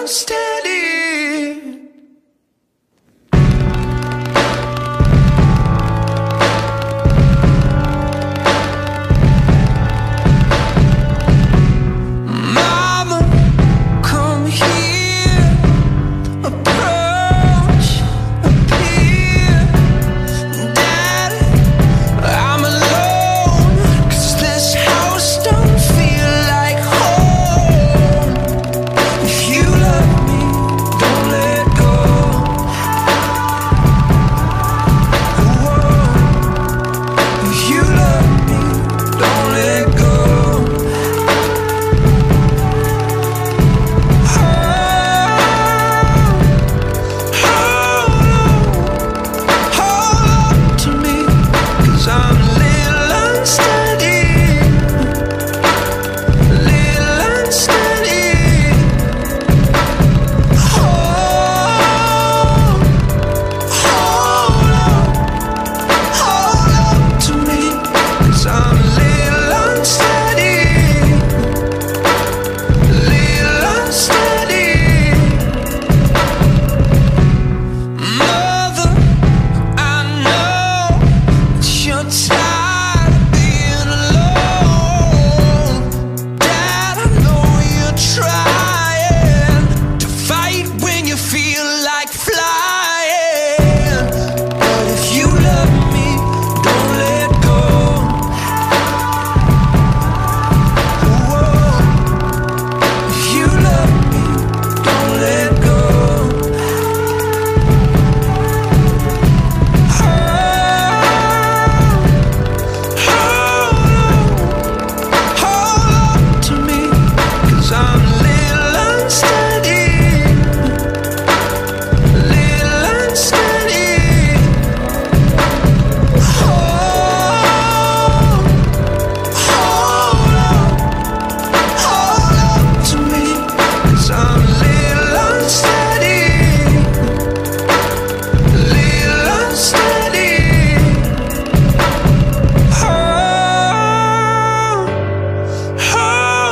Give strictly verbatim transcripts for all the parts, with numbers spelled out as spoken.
unsteady. Mama, come here, approach, appear. Daddy, I'm alone, 'cause this house don't feel like home. If you love me, don't let go. Whoa. If you love me, don't let go.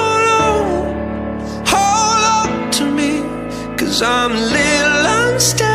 I'm a little unsteady.